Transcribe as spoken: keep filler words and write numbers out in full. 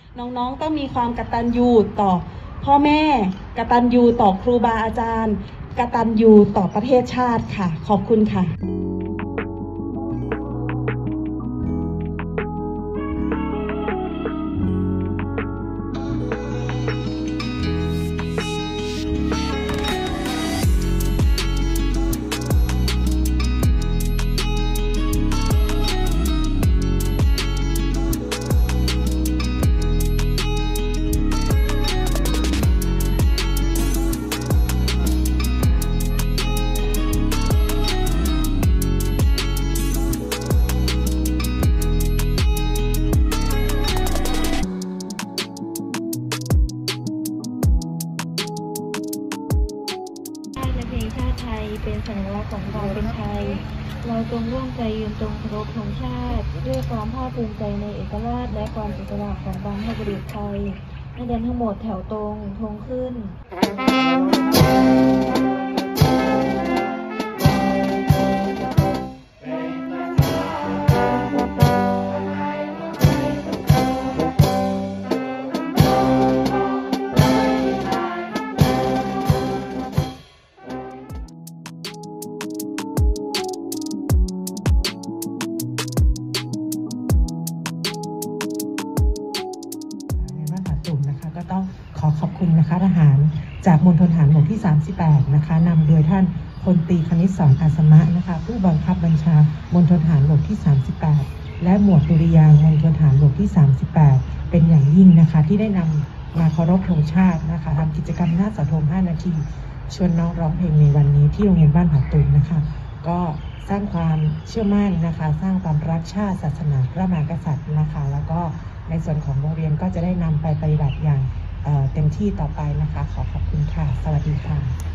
น้องๆต้องมีความกตัญญูต่อพ่อแม่กตัญญูต่อครูบาอาจารย์กตัญญูต่อประเทศชาติค่ะขอบคุณค่ะเป็นสัญลักษณ์ของความเป็นไทยเราจงร่วมใจยืนตรงเคารพธงชาติด้วยความภาคภูมิใจในเอกราชและความอิสระของบรรพบุรุษไทยให้เดินทั้งหมดแถวตรงธงขึ้นก็ต้องขอขอบคุณนะคะทหารจากมณฑลทหารบกที่สามสิบแปดนะคะนำโดยท่านพลตรีคณิตสอนอาสมะนะคะผู้บังคับบัญชามณฑลทหารบกที่สามสิบแปดและหมวดดุริยางค์มณฑลทหารบกที่สามสิบแปดเป็นอย่างยิ่งนะคะที่ได้นำมาเคารพธงชาตินะคะทำกิจกรรมหน้าเสาธงห้านาทีชวนน้องร้องเพลงในวันนี้ที่โรงเรียนบ้านผาตุนนะคะก็สร้างความเชื่อมั่นนะคะสร้างความรักชาติศาสนาพระมหากษัตริย์นะคะแล้วก็ในส่วนของโรงเรียนก็จะได้นำไปปฏิบัติอย่างเต็มที่ต่อไปนะคะขอขอบคุณค่ะสวัสดีค่ะ